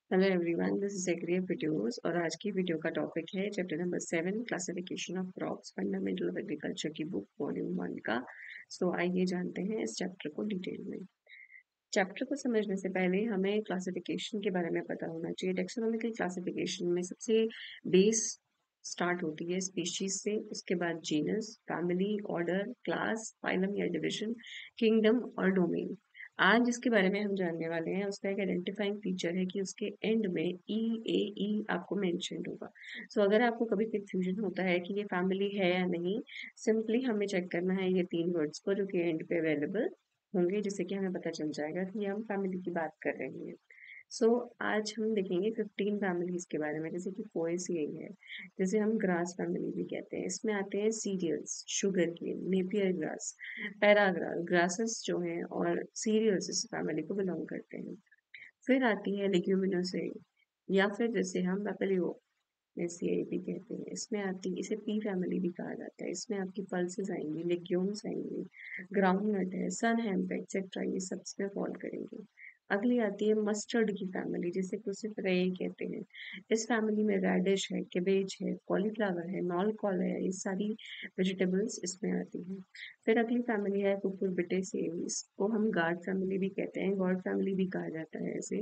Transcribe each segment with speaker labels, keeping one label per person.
Speaker 1: Hello everyone, this is agri videos और आज की वीडियो का टॉपिक है chapter number 7 classification of crops fundamental of agriculture की बुक वॉल्यूम 1 का। सो आइए जानते हैं इस चैप्टर को डिटेल में। चैप्टर को समझने से पहले हमें क्लासिफिकेशन के बारे में पता होना चाहिए। टेक्सोनॉमिकल क्लासिफिकेशन में सबसे बेस स्टार्ट होती है स्पीशीज से, उसके बाद genus, family, order, class, phylum या डिवीजन, किंगडम और डोमेन। आज जिसके बारे में हम जानने वाले हैं उसका एक आइडेंटिफाइंग फीचर है कि उसके एंड में ई ए ई आपको मेंशन होगा। सो अगर आपको कभी कंफ्यूजन होता है कि ये फैमिली है या नहीं, सिंपली हमें चेक करना है ये तीन वर्ड्स को जो कि एंड पे अवेलेबल होंगे, जिससे कि हमें पता चल जाएगा कि हम फैमिली की बात कर रहे हैं। सो आज हम देखेंगे 15 फैमिलीज के बारे में, जैसे कि पोएसियाई है, जैसे हम ग्रास फैमिली भी कहते हैं। इसमें आते हैं cereals, sugar cane, Napier grass, paragrass, grasses जो हैं और सीरियल्स इस फैमिली को बिलोंग करते हैं। फिर आती है लेग्यूमिनोसेई या फिर जैसे हम पैपिलियो एसीआई भी कहते हैं। इसमें आती इसे पी फैमिली भी कहा जाता है। इसमें आपकी पल्सेस आएंगी, लेग्यूम्स आएंगी, ग्राउंडनट है, सन हेम्प एक्सेट्रा, ये सब इसमें फॉल करेंगे। अगली आती है मस्टर्ड की फैमिली, जिसे क्रूसिफेराई कहते हैं। इस फैमिली में रेडिश है, कैबेज है, कॉलीफ्लावर है, नॉल कॉल है, ये सारी वेजिटेबल्स इसमें आती हैं। फिर अगली फैमिली है कुकुरबिटेसी, इसको हम गार्ड फैमिली भी कहते हैं, गॉड फैमिली भी कहा जाता है इसे।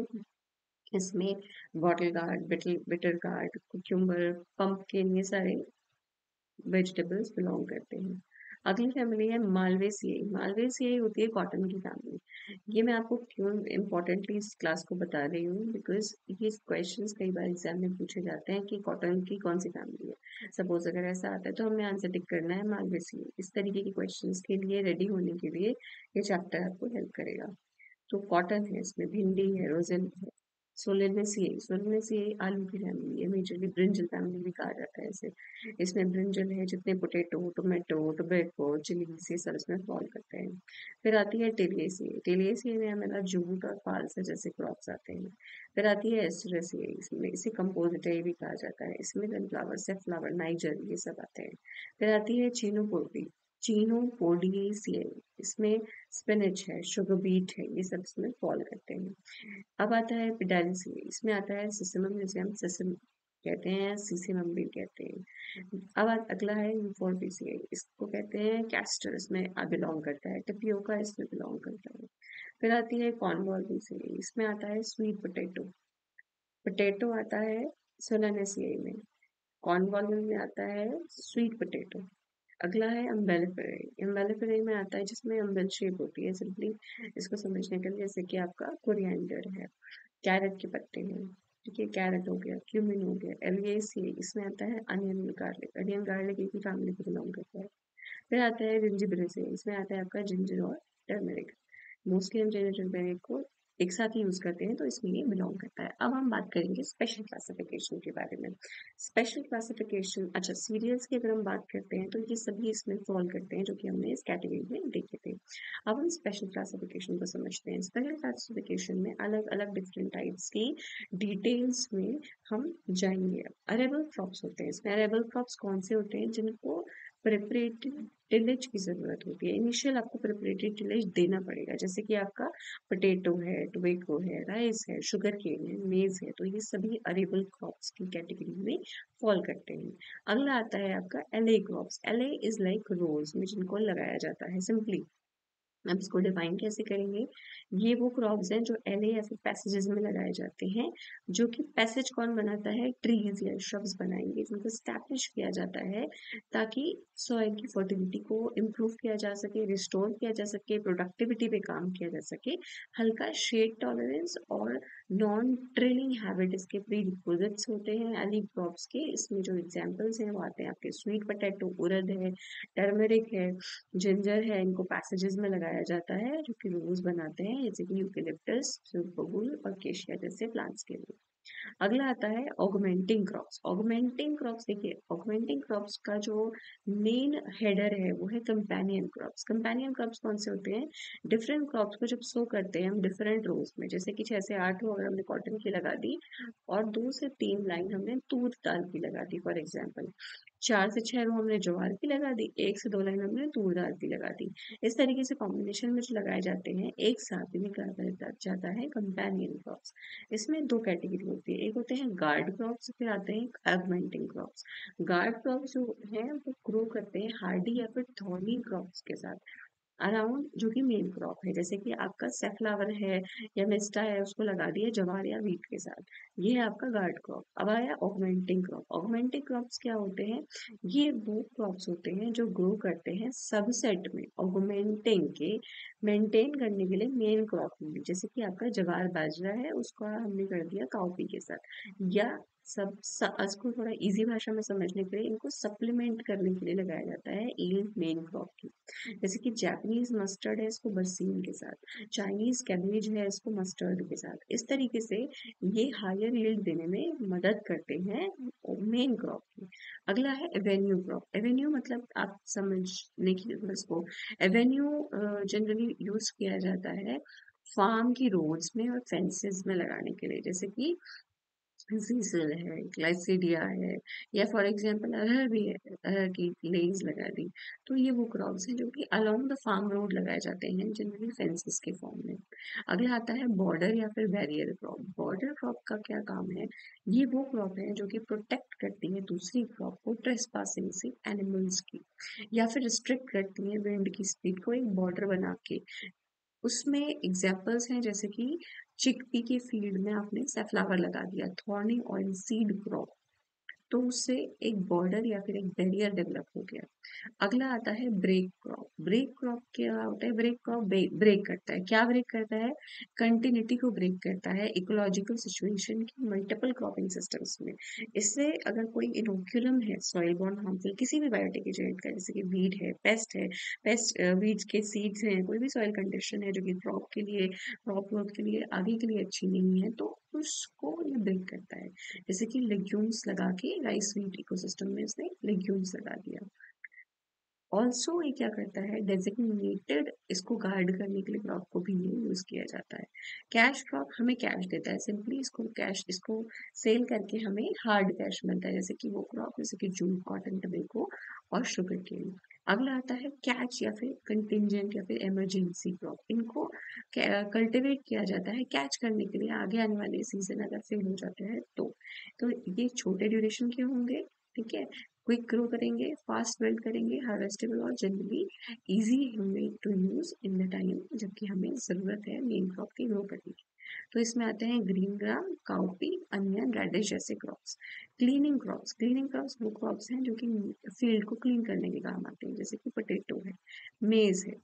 Speaker 1: इसमें bottle gourd, bitter gourd, cucumber, pumpkin, ये सारे वेजिटेबल्स बिलोंग करते हैं। अगली फैमिली है मालवेसियाई। मालवेसियाई होती है कॉटन की फैमिली। ये मैं आपको क्यों इम्पोर्टेंटली इस क्लास को बता रही हूँ, बिकॉज ये क्वेश्चंस कई बार एग्जाम में पूछे जाते हैं कि कॉटन की कौन सी फैमिली है। सपोज अगर ऐसा आता है तो हमें आंसर टिक करना है मालवेसियाई। इस तरीके के क्वेश्चंस के लिए रेडी होने के लिए ये चैप्टर आपको हेल्प करेगा। तो कॉटन है, इसमें भिंडी है, रोजेन है, सोलेनेसियाई आलू की फैमिली है, मेजरली ब्रिंजल फैमिली भी कहा जाता है इसे। इसमें ब्रिंजल है, जितने पोटैटो, टोमेटो, टोबैको, चिलीज ये सब इसमें फॉल करते हैं। फिर आती है टेलिएसियाई। टेलिएसियाई में हमारा जूट और फाल्स जैसे क्रॉप्स आते हैं। फिर आती है एस्टरेसियाई, इसमें इसे कंपोजिटाई भी कहा जाता है। इसमें सनफ्लावर, सेफ्लावर, नाइजर ये सब आते हैं। फिर आती है चीनोपोडियेसियाई, इसमें स्पिनच है, शुगर बीट है, ये सब इसमें फॉल करते हैं। अब आता है पिडालिसी, इसमें आता है सिसमम, जिसे हम सिसम कहते हैं, सीसेमम भी कहते हैं। अब अगला है यूफोर्बिसियाई, इसको कहते हैं कैस्टर, इसमें बिलोंग करता है। टिपियोका इसमें बिलोंग करता है। फिर आती है कॉर्नवॉलिसियाई, इसमें आता है स्वीट पोटैटो। पोटैटो आता है सोलानेसियाई में। कॉर्नवॉल में आता है स्वीट पोटैटो। अगला है अम्बेलिफेराई। अम्बेलिफेराई में आता है जिसमें अम्बेल शेप होती है। सिंपली इसको समझने के लिए, जैसे कि आपका कोरिएंडर है, कैरेट के पत्ते हैं, ठीक है, कैरेट हो गया, क्यूमिन हो गया, एलियेसी, इसमें आता है अनियन गार्लिक। अनियन गार्लिक एक ही फैमिली को बिलोंग करता है। फिर आता है जिंजिबरेसी, इसमें आता है आपका जिंजर और टर्मरिक। मोस्टली हम जिंजर टर्मरिक को एक साथ ही यूज करते हैं, तो इसमें ये बिलोंग करता है। अब हम बात करेंगे स्पेशल क्लासिफिकेशन के बारे में। स्पेशल क्लासिफिकेशन, अच्छा, सीरियल्स की अगर हम बात करते हैं तो ये सभी इसमें फॉल करते हैं, जो कि हमने इस कैटेगरी में देखे थे। अब हम स्पेशल क्लासिफिकेशन को समझते हैं। स्पेशल क्लासिफिकेशन में अलग अलग डिफरेंट टाइप्स की डिटेल्स में हम जाएंगे। अरेबल क्रॉप्स होते हैं इसमें। अरेबल क्रॉप्स कौन से होते हैं? जिनको प्रिपरेटरी टिलेज की ज़रूरत होती है। इनिशियल आपको प्रिपरेटरी टिलेज देना पड़ेगा, जैसे कि आपका पोटैटो है, टोबैको है, राइस है, शुगर केन है, मेज़ है, तो ये सभी अरेबल क्रॉप्स की कैटेगरी में फॉल करते हैं। अगला आता है आपका alley crops. Alley is like rows में जिनको लगाया जाता है सिंपली। अब इसको डिफाइन कैसे करेंगे? ये वो क्रॉप्स हैं जो एले या फिर पैसेजेस में लगाए जाते हैं, जो कि पैसेज कौन बनाता है? ट्रीज या श्रब्स बनाएंगे, जिनको स्टैब्लिश किया जाता है ताकि सॉइल की फर्टिलिटी को इम्प्रूव किया जा सके, रिस्टोर किया जा सके, प्रोडक्टिविटी पे काम किया जा सके। हल्का शेड टॉलरेंस और नॉन ट्रेलिंग हैबिट इसके प्री रिक्विजिट्स होते हैं एली क्रॉप्स के। इसमें जो एग्जाम्पल्स हैं वो आते हैं आपके स्वीट पोटैटो, उड़द है, टर्मरिक है, जिंजर है। इनको पैसेजेस में लगाया जाता है, जो कि रोज बनाते हैं, जैसे कि यूकेलिप्टस, बबूल और केशिया जैसे प्लांट्स के लिए। अगला आता है ऑगमेंटिंग क्रॉप्स। ऑगमेंटिंग क्रॉप्स, देखिए, ऑगमेंटिंग क्रॉप्स का जो मेन हेडर है वो है कंपेनियन क्रॉप्स। कंपेनियन क्रॉप्स कौन से होते हैं? डिफरेंट क्रॉप्स को जब सो करते हैं हम डिफरेंट रोज में, जैसे कि 6 से 8 रो अगर हमने कॉटन की लगा दी और 2 से 3 लाइन हमने तूर दाल की लगा दी फॉर एग्जाम्पल, 4 से 6 रो हमने ज्वार की लगा दी, 1 से 2 लाइन हमने तूर दाल की लगा दी। इस तरीके से कॉम्बिनेशन में जो लगाए जाते हैं, एक साथ में कहा जाता है कंपेनियन क्रॉप्स। इसमें 2 कैटेगरी होती है, एक होते हैं गार्ड क्रॉप्स, फिर आते हैं ऑगमेंटिंग क्रॉप्स। गार्ड क्रॉप्स जो हैं वो ग्रो करते हैं हार्डी या फिर थॉर्नी क्रॉप्स के साथ अराउंड, जो कि मेन क्रॉप है, जैसे कि आपका सेफ्लावर है या मिस्टा है, उसको लगा दिया जवार या वीट के साथ। ये है आपका गार्ड क्रॉप। अब आया ऑगमेंटिंग क्रॉप। ऑगमेंटिंग क्रॉप्स क्या होते हैं? ये वो क्रॉप्स होते हैं जो ग्रो करते हैं सबसेट में ऑगमेंटिंग के मेंटेन करने के लिए मेन क्रॉप में, जैसे कि आपका जवार बाजरा है, उसको हमने कर दिया काउपी के साथ, या इसको थोड़ा इजी भाषा में समझने के लिए इनको सप्लीमेंट करने के लिए लगाया जाता है ईल्ड मेन क्रॉप की। जैसे कि जापानीज मस्टर्ड है, इसको बरसीन के साथ, चाइनीज कैबेज है, इसको मस्टर्ड के साथ। इस तरीके से ये हायर यील्ड देने में मदद करते हैं मेन क्रॉप की। अगला है एवेन्यू क्रॉप। एवेन्यू मतलब आप समझने की इसको, एवेन्यू जनरली यूज किया जाता है फार्म की रोड्स में और फेंसेस में लगाने के लिए, जैसे कि सीसल है, ग्लाइसिडिया है, या फॉर एग्जांपल अरहर भी है, अरहर की लेज लगा दी। तो ये वो क्रॉप्स हैं जो कि अलोंग द फार्म रोड लगाए जाते हैं, जनरली फेंसेस के फॉर्म में। अगला आता है बॉर्डर या फिर बैरियर क्रॉप। बॉर्डर क्रॉप का क्या काम है? ये वो क्रॉप है जो कि प्रोटेक्ट करती है दूसरी क्रॉप को ट्रेसपासिंग से, एनिमल्स की, या फिर रिस्ट्रिक्ट करती है विंड की स्पीड को एक बॉर्डर बना के। उसमें एग्जाम्पल्स हैं जैसे कि चिकपी के फील्ड में आपने सैफलावर लगा दिया, थॉर्नी ऑयल सीड क्रॉप, तो उससे एक बॉर्डर या फिर एक बैरियर डेवलप हो गया। अगला आता है ब्रेक क्रॉप। ब्रेक क्रॉप क्या होता है? ब्रेक क्रॉप ब्रेक करता है, क्या ब्रेक करता है? कंटिन्यूटी को ब्रेक करता है इकोलॉजिकल सिचुएशन की मल्टीपल क्रॉपिंग सिस्टम्स में। इससे अगर कोई इनोक्यूलम है सॉइल बॉर्न हार्मफुल किसी भी बायोटिक एजेंट का, जैसे कि वीड है, पेस्ट वीड्स के सीड्स हैं, कोई भी सॉइल कंडीशन है जो कि क्रॉप के लिए, क्रॉप ग्रोथ के लिए आगे के लिए अच्छी नहीं है, तो उसको ये ब्रेक करता है। जैसे कि लेग्यूम्स लगा के राइस वीट इकोसिस्टम में उसने लेग्यूम्स लगा दिया। ऑल्सो ये क्या करता है? डेजिग्नेटेड, इसको गार्ड करने के लिए क्रॉप को भी ये यूज किया जाता है। कैश क्रॉप हमें कैश देता है, सिंपली इसको कैश, इसको सेल करके हमें हार्ड कैश मिलता है, जैसे कि वो क्रॉप, जैसे कि जूट, कॉटन, टबेको और शुगर केन। अगला आता है कैच या फिर कंटिजेंट या फिर इमरजेंसी क्रॉप। इनको कल्टिवेट किया जाता है कैच करने के लिए, आगे आने वाले सीजन अगर फेल हो जाते हैं तो ये छोटे ड्यूरेशन के होंगे, ठीक है, क्विक ग्रो करेंगे, फास्ट बिल्ड करेंगे, हार्वेस्टेबल और जनरली इजी होंगे to use in the time जबकि हमें जरूरत है मेन क्रॉप की ग्रो करने की। तो इसमें आते हैं green gram, cowpea, onion, radish जैसे crops. Cleaning crops. Cleaning crops वो क्रॉप्स हैं जो कि फील्ड को क्लीन करने के काम आते हैं, जैसे कि पोटैटो है, मेज है।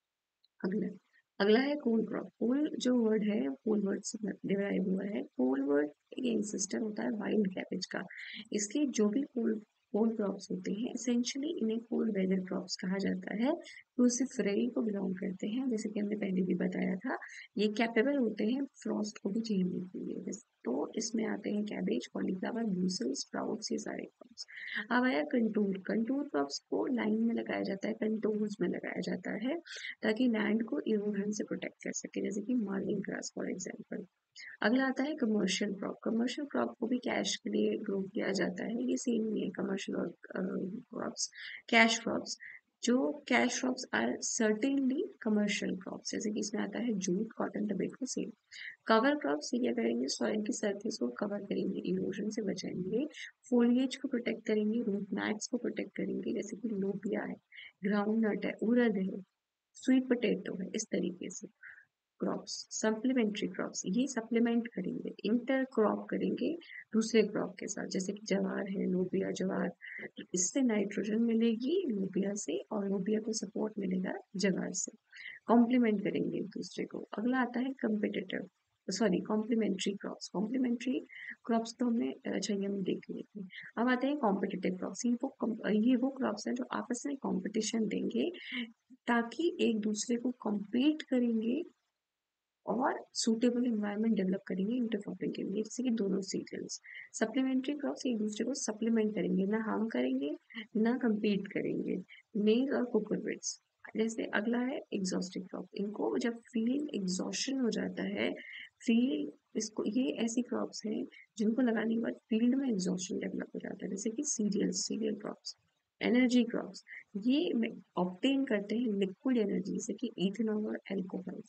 Speaker 1: अगला अगला है कोल क्रॉप। कोल जो वर्ड है, कोल वर्ड से डिराइव हुआ है। कोल वर्ड एक इंसिस्टर होता है वाइल्ड कैबेज का। इसके जो भी कोल कोल क्रॉप्स होते हैं, एसेंशियली इन्हें कोल्ड वेदर क्रॉप्स कहा जाता है, तो सिर्फ रई को बिलोंग करते हैं, जैसे कि हमने पहले भी बताया था। ये कैपेबल होते हैं फ्रॉस्ट को भी झेलने के लिए। तो इसमें आते हैं कैबेज, कॉलीफ्लावर, ब्रूसल, स्प्राउट्स, ये सारे क्रॉप्स। अब आया कंटूर। कंटूर क्रॉप्स को लाइन में लगाया जाता है, कंटूर्स में लगाया जाता है, ताकि लैंड को इरोजन से प्रोटेक्ट कर सके, जैसे कि मार्लिन ग्रास फॉर एग्जांपल। अगला आता है कमर्शियल क्रॉप। कमर्शियल क्रॉप को भी कैश के लिए ग्रो किया जाता है, ये सेम ही है कमर्शियल और क्रॉप्स। कैश क्रॉप्स, जो cash crops are certainly commercial crops, जैसे कि इसमें आता है jute, cotton, tobacco, same. Cover crops ये क्या करेंगे? सॉइल की सरफेस को कवर करेंगे, इरोजन से बचाएंगे, फोलिएज को प्रोटेक्ट करेंगे, रूट मैट्स को प्रोटेक्ट करेंगे, जैसे कि लोबिया है, ग्राउंड नट है, उड़द है, स्वीट पोटैटो है। इस तरीके से क्रॉप्स, सप्लीमेंट्री क्रॉप्स, ये सप्लीमेंट करेंगे, इंटर क्रॉप करेंगे दूसरे क्रॉप के साथ, जैसे कि जवार है, लोबिया, जवार, तो इससे नाइट्रोजन मिलेगी लोबिया से और लोबिया को सपोर्ट मिलेगा जवार से, कॉम्प्लीमेंट करेंगे एक दूसरे को। अगला आता है competitive, sorry complementary crops. Complementary crops तो हमने, अच्छा ये हम देख लिए थे। अब आते हैं कॉम्पिटिटिव क्रॉप्स। ये वो क्रॉप्स हैं जो आपस में कॉम्पिटिशन देंगे, ताकि एक दूसरे को compete करेंगे और सूटेबल इन्वायरमेंट डेवलप करेंगे इंटरक्रॉपिंग के लिए, जैसे कि दोनों सीजन्स। सप्लीमेंट्री क्रॉप्स एक दूसरे को सप्लीमेंट करेंगे, ना हार्म करेंगे ना compete करेंगे। मेज और कुकुरबिट्स। जैसे अगला है एग्जॉस्टिव क्रॉप। इनको जब फील्ड एग्जॉशन हो जाता है फील्ड इसको ये ऐसी क्रॉप्स हैं जिनको लगाने के बाद फील्ड में एग्जॉस्शन डेवलप हो जाता है, जैसे कि सीरियल क्रॉप्स, एनर्जी क्रॉप्स। ये ऑब्टेन करते हैं लिक्विड एनर्जी जैसे कि इथेनॉल और एल्कोहल।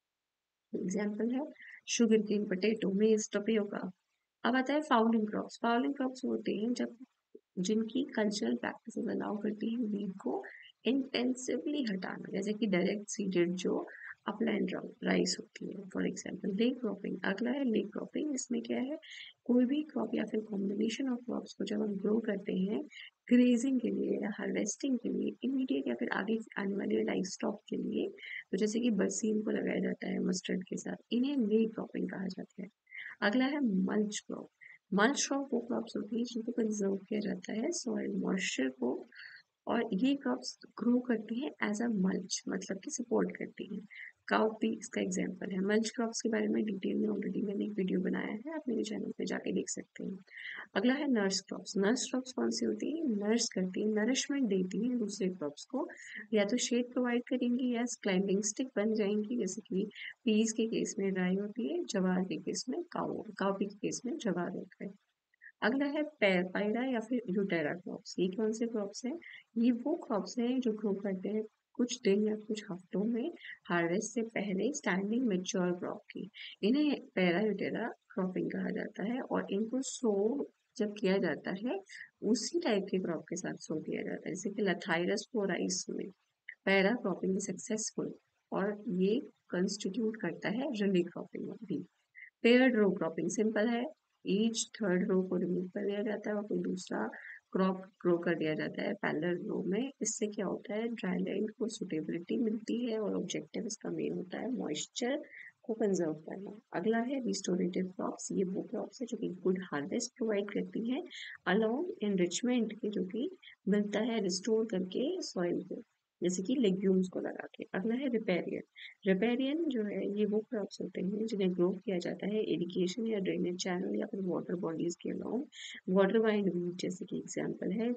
Speaker 1: एग्जाम्पल है sugar cane, potato, maize, tapioca. अब आता है फाउलिंग क्रॉप्स। फाउलिंग क्रॉप्स होते हैं जब जिनकी कल्चरल प्रैक्टिसेस अलाउ करती हैं वीड को इंटेंसिवली हटाना, जैसे कि डायरेक्ट सीडेड जो अपलैंड राइस होती है फॉर एग्जांपल। ले क्रॉपिंग, अगला है ले क्रॉपिंग। इसमें क्या है, कोई भी क्रॉप या फिर कॉम्बिनेशन ऑफ क्रॉप्स को जब हम ग्रो करते हैं ग्रेजिंग के लिए या हार्वेस्टिंग के लिए, इमीडिएट या फिर आगे आने वाले लाइफ स्टॉक के लिए, तो जैसे कि बरसीम को लगाया जाता है मस्टर्ड के साथ, इन्हें ले क्रॉपिंग कहा जाता है। अगला है मल्च क्रॉप। मल्च क्रॉप वो क्रॉप्स होती है जिनको कंजर्व किया जाता है सॉइल मॉइस्चर को, और ये क्रॉप्स ग्रो करती हैं एज अ मल्च, मतलब कि सपोर्ट करती हैं। काउपी इसका एग्जांपल है। मल्च क्रॉप्स के बारे में डिटेल में ऑलरेडी मैंने एक वीडियो बनाया है, आप मेरे चैनल पे जाके देख सकते हैं। अगला है नर्स क्रॉप्स। नर्स क्रॉप्स कौन सी होती है, नर्स करती है, नरिशमेंट देती है दूसरे क्रॉप्स को, या तो शेड प्रोवाइड करेंगी या क्लाइंबिंग स्टिक बन जाएंगी, जैसे कि पीस के केस में राई होती है, जवार के केस में काउपी के केस में जवार होता है। अगला है पायरा या फिर यूटेरा क्रॉप्स। ये कौन से क्रॉप्स हैं, ये वो क्रॉप्स हैं जो ग्रो करते हैं कुछ दिन या कुछ हफ्तों में हार्वेस्ट से पहले स्टैंडिंग मेच्योर क्रॉप की। इन्हें पैरा यूटेरा क्रॉपिंग कहा जाता है, और इनको सो जब किया जाता है उसी टाइप के क्रॉप के साथ सो किया जाता है, जैसे कि लथाइरस राइस में पैरा क्रॉपिंग सक्सेसफुल, और ये कंस्टिट्यूट करता है रिले क्रॉपिंग भी। पेयर्ड रो क्रॉपिंग सिंपल है, ईच थर्ड रो को रिमूव कर दिया जाता है और कोई दूसरा क्रॉप ग्रो कर दिया जाता है पैरेलल रो में। इससे क्या होता है, ड्राई लैंड को सुटेबिलिटी मिलती है और ऑब्जेक्टिव इसका मेन होता है मॉइस्चर को कंजर्व करना। अगला है रिस्टोरेटिव क्रॉप्स। ये वो क्रॉप्स है जो कि गुड हार्वेस्ट प्रोवाइड करती हैं अलोंग एनरिचमेंट के, जो कि मिलता है रिस्टोर करके सॉइल को, जैसे कि लेग्यूम्स को लगा के। अगला है रिपेरियन। रिपेरियन जो है ये वो क्रॉप्स होते हैं जिन्हें ग्रो किया जाता है इरिगेशन या ड्रेनेज चैनल या फिर वाटर बॉडीज के अलाउंग। वाटर वाइंड वीट जैसे कि एग्जांपल है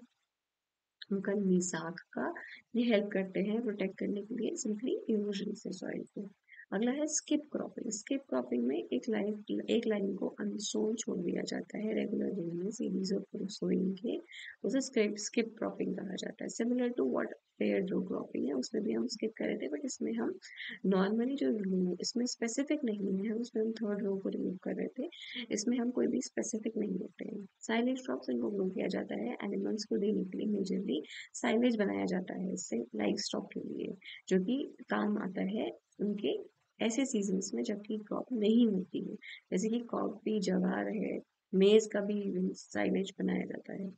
Speaker 1: उनका साग का, ये हेल्प करते हैं प्रोटेक्ट करने के लिए सिंपली इरोजन से सॉइल को। अगला है स्किप क्रॉपिंग। स्किप क्रॉपिंग में एक लाइन को अनसोन छोड़ दिया जाता है रेगुलर वे में सीरीज ऑफ सोइंग के, उसे स्किप क्रॉपिंग कहा जाता है। Similar to what pair row cropping है, उसमें भी हम स्किप कर रहे थे, बट इसमें हम नॉर्मली जो इसमें स्पेसिफिक नहीं है, उसमें हम थर्ड रो को रिमूव कर रहे थे, इसमें हम कोई भी स्पेसिफिक नहीं होते हैं। साइलेज क्रॉप्स इनको ग्रो किया जाता है एनिमल्स को देने के लिए, मेजरली साइलेज बनाया जाता है इससे लाइफ स्टॉक के लिए, जो कि काम आता है उनके ऐसे सीजन्स में जबकि क्रॉप नहीं होती है, जैसे कि कॉफी, जवार है, मेज का भी साइलेज बनाया जाता है।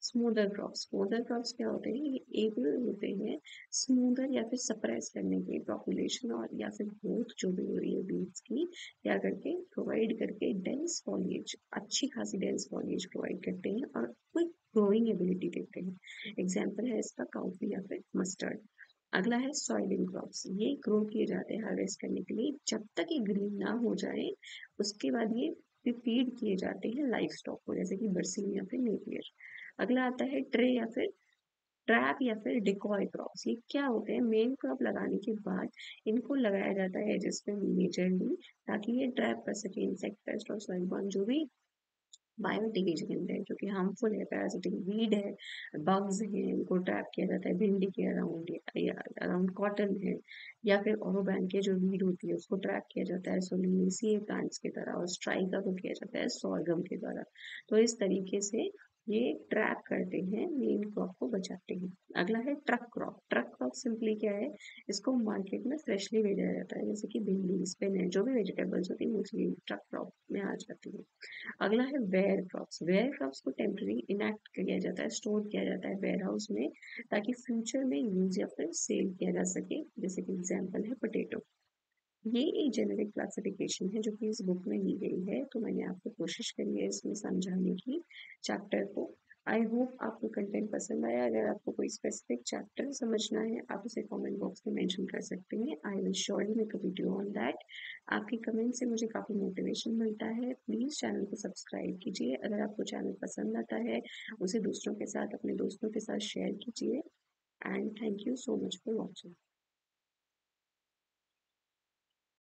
Speaker 1: स्मूदर क्रॉप्स क्या होते हैं, ये एबल होते हैं स्मूदर या फिर सप्रेस करने के पॉपुलेशन और या फिर ग्रोथ जो भी हो रही है बीट्स की, क्या करके प्रोवाइड करके डेंस फॉलिएज, अच्छी खासी डेंस फॉलिएज प्रोवाइड करते हैं और क्विक ग्रोइंग एबिलिटी देते हैं। एग्जाम्पल है इसका काउपी या फिर मस्टर्ड। अगला है सॉइलिंग क्रॉप्स। ये ग्रो किए जाते हैं हार्वेस्ट करने के लिए, जब तक ये ग्रीन ना हो जाए उसके बाद ये फीड किए जाते हैं लाइफ स्टॉक को, जैसे कि बरसीम या फिर नेपियर। अगला आता है ट्रे या फिर ट्रैप या फिर डिकॉय क्रॉप्स। ये क्या होते हैं, मेन क्रॉप लगाने के बाद इनको लगाया जाता है जिसमें मेजरली, ताकि ये ट्रैप कर सके इंसेक्ट, पेस्ट और सॉइल बॉर्न जो भी बायोटिक एजेंट है जो कि हार्मफुल है, पैरासिटिक वीड है, बग्स हैं, इनको ट्रैप किया जाता है भिंडी के अराउंड या अराउंड कॉटन है, या फिर ओरोबैन के जो वीड होती है उसको ट्रैप किया जाता है सोलिनेसिए प्लांट्स की तरह, और स्ट्राइका को किया जाता है सॉर्गम के द्वारा। तो इस तरीके से ये ट्रैप करते हैं, मेन क्रॉप को बचाते हैं। अगला है truck crop. Truck crop simply क्या है, इसको मार्केट में फ्रेशली भेजा जाता है, जैसे कि भिंडी, स्पिनच, जो भी वेजिटेबल्स होती है मोस्टली ट्रक क्रॉप में आ जाती है। अगला है वेयर क्रॉप्स। वेयर क्रॉप्स को टेम्पररी इनएक्ट किया जाता है, स्टोर किया जाता है वेयर हाउस में, ताकि फ्यूचर में यूज या फिर सेल किया जा सके, जैसे कि एग्जांपल है पोटैटो। ये एक जेनेरिक क्लासिफिकेशन है जो कि इस बुक में दी गई है, तो मैंने आपको कोशिश करी है इसमें समझाने की चैप्टर को। आई होप आपको कंटेंट पसंद आया। अगर आपको कोई स्पेसिफिक चैप्टर समझना है आप उसे कमेंट बॉक्स में मेंशन कर सकते हैं, I will surely make a video on that. आपके कमेंट से मुझे काफ़ी मोटिवेशन मिलता है। प्लीज़ चैनल को सब्सक्राइब कीजिए, अगर आपको चैनल पसंद आता है उसे दूसरों के साथ, अपने दोस्तों के साथ शेयर कीजिए, and thank you so much for watching.